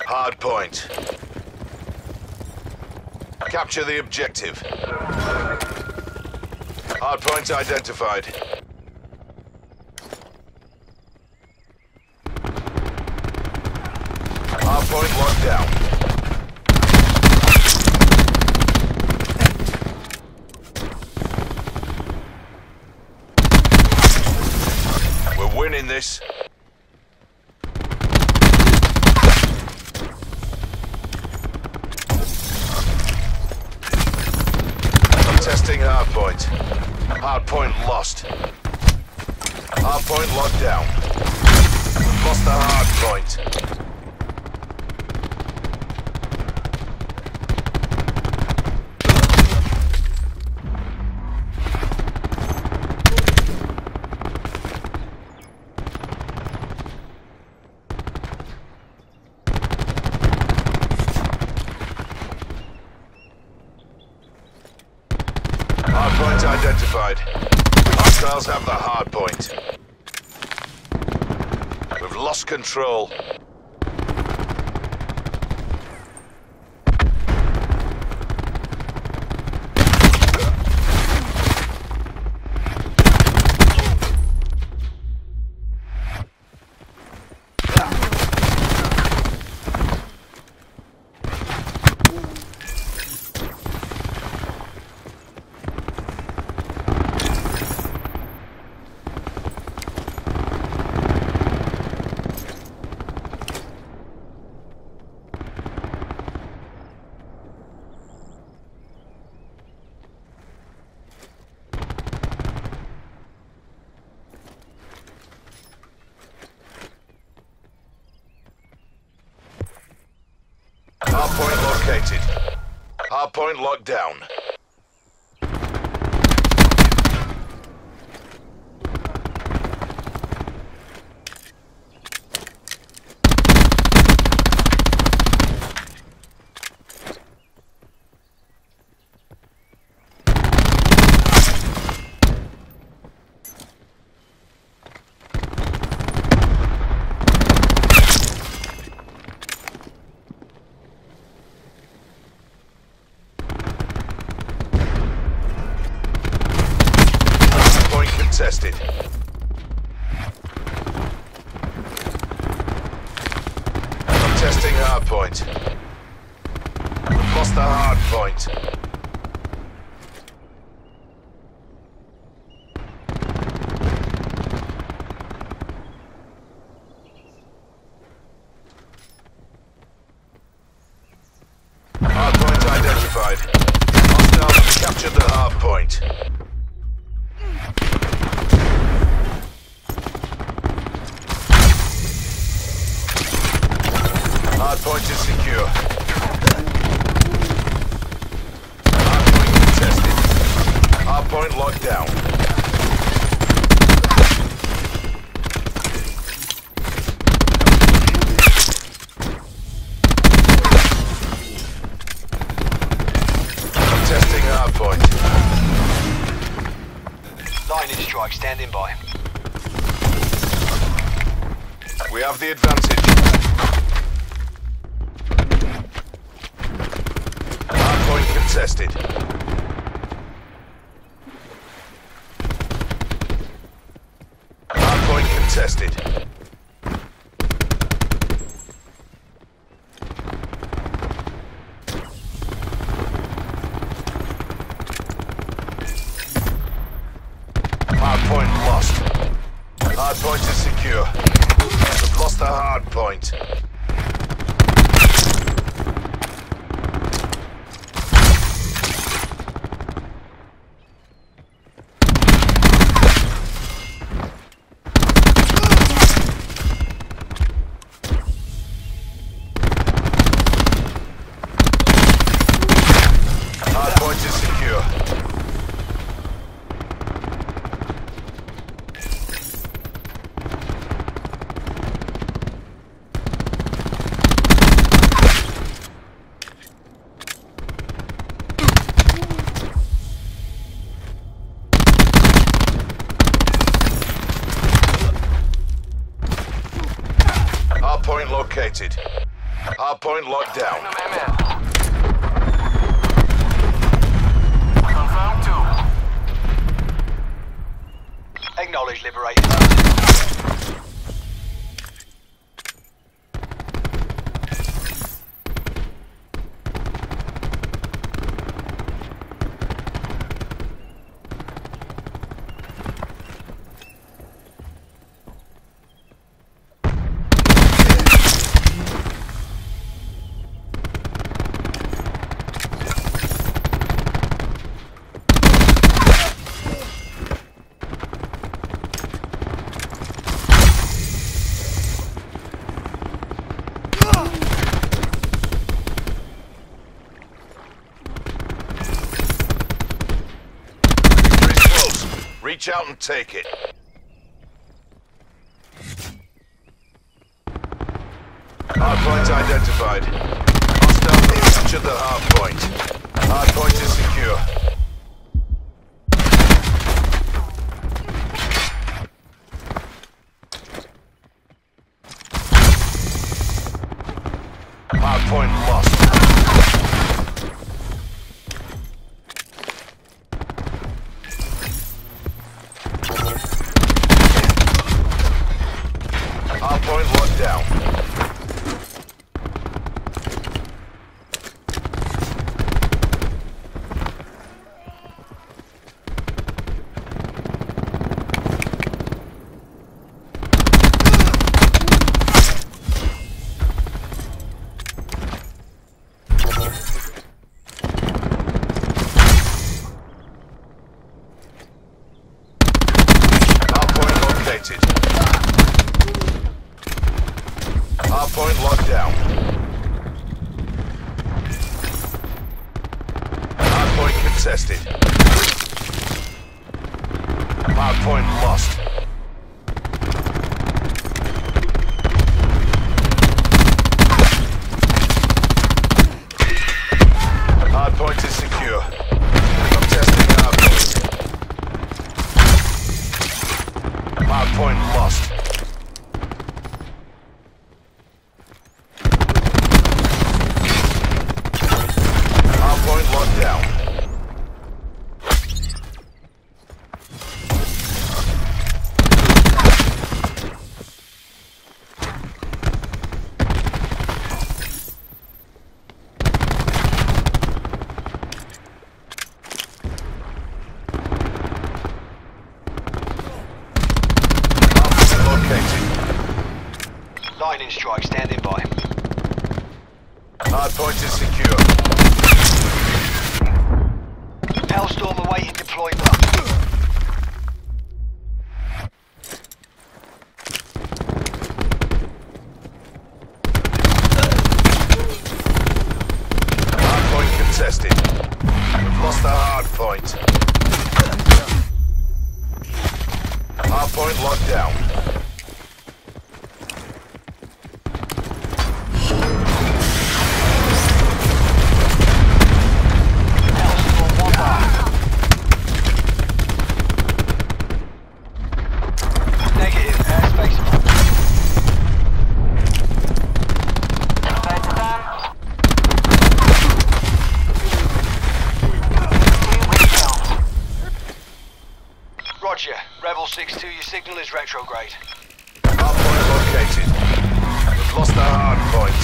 Hardpoint. Capture the objective. Hardpoint identified. Hardpoint locked down. We're winning this. Testing hardpoint. Hardpoint lost. Hardpoint locked down. Lost the hardpoint. Hardpoint identified. Hostiles have the hardpoint. We've lost control. Hardpoint located. Hardpoint locked down. Contested. Testing hardpoint. Lost the hardpoint. Hardpoint identified. Hostiles captured the hardpoint. Hardpoint is secure. Hardpoint contested. Hardpoint locked down. Testing hardpoint. Lightning strike standing by. We have the advantage. Hardpoint contested. Hardpoint contested. Hardpoint lost. Hardpoint is secure. We've lost the hardpoint. Hardpoint is secure. Hardpoint located. Hardpoint locked down. Confirmed 2. Acknowledge liberated. Reach out and take it. Hardpoint identified. Hostile captured the hardpoint. Hardpoint is secure. Hardpoint lost. Hardpoint locked down. Hardpoint located. Hardpoint locked down. Hardpoint contested. Hardpoint lost. Hardpoint is secure. Contesting hardpoint. Hardpoint lost. Hardpoint locked down. Hardpoint located. Lightning strike standing by. Hardpoint is secure. Hellstorm awaiting deployment. Hardpoint contested. We've lost the hardpoint. Hardpoint locked down. Hellstorm 1 bar. Negative. Airspace. Roger. Rebel 6-2, your signal is retrograde. Hardpoint located. We've lost the hardpoint.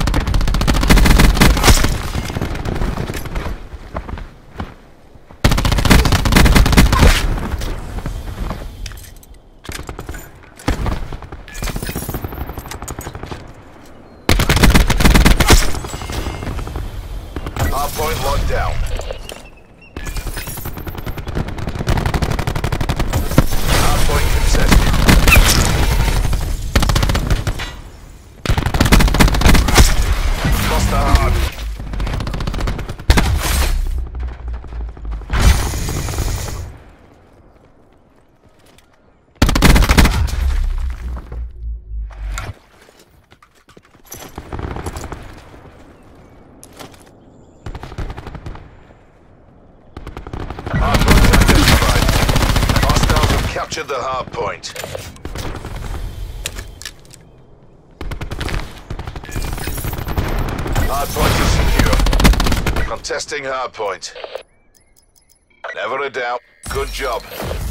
Hardpoint locked down. Hardpoint contested. Lost the hard. Hardpoint identified. Hostiles have captured the hardpoint. Hardpoint is secure. Contesting hardpoint. Never a doubt. Good job.